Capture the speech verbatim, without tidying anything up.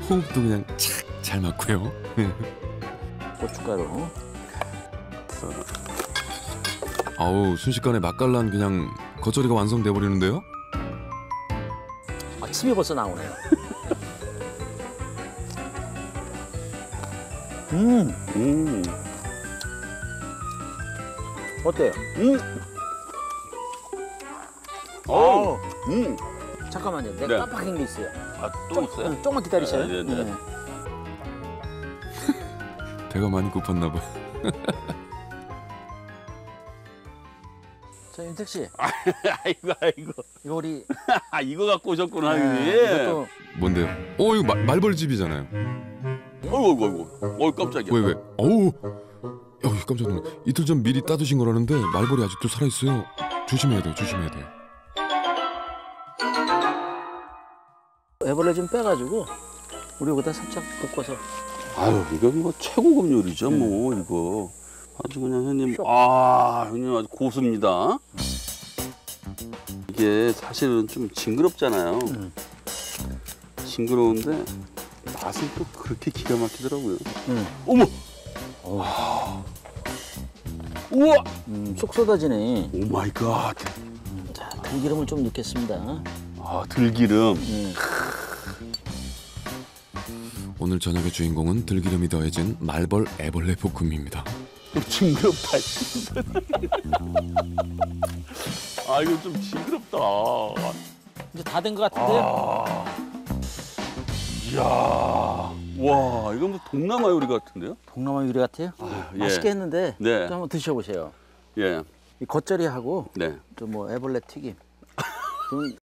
호흡도 그냥 착 잘 맞고요. 고춧가루. 아우 순식간에 맛깔난 그냥 겉절이가 완성돼 버리는데요. 아, 침이 벌써 나오네요. 음, 음. 어때요? 음. 어. 음. 잠깐만요. 내가 네. 깜빡한 게 있어요. 아, 또 있어요? 응, 조금만 기다리세요. 아, 네, 네. 네. 배가 많이 고팠나 봐. 자, 윤택 씨, 아이고, 아이고. 이거 우리 아, 이거 갖고 오셨구나, 네, 형님. 이것도 뭔데요? 어 이거 마, 말벌집이잖아요. 어이구, 어이구, 어이구. 어이, 깜짝이야. 왜 왜? 어우, 야 깜짝 놀랐네. 이틀 전 미리 따두신 거라는데 말벌이 아직도 살아 있어요. 조심해야 돼요. 조심해야 돼요. 애벌레 좀 빼가지고 우리 여기다 살짝 볶아서. 아유, 이건 뭐 최고급 요리죠, 네. 뭐, 이거. 아주 그냥 형님, 아, 형님 아주 고수입니다. 이게 사실은 좀 징그럽잖아요. 음. 징그러운데 맛은 또 그렇게 기가 막히더라고요. 음. 어머! 어. 우와! 음, 쏙 쏟아지네. 오 마이 갓. 자, 들기름을 좀 넣겠습니다. 아, 들기름. 음. 오늘 저녁의 주인공은 들기름이 더해진 말벌 애벌레 볶음입니다. 징그럽다. 아, 이거 좀 징그럽다. 이제 다 된 것 같은데요? 아. 이야. 와, 이건 뭐 동남아 요리 같은데요? 동남아 요리 같아요? 아, 예. 맛있게 했는데 네. 좀 한번 드셔보세요. 예. 이 겉절이하고 네. 또 뭐 애벌레 튀김. 좀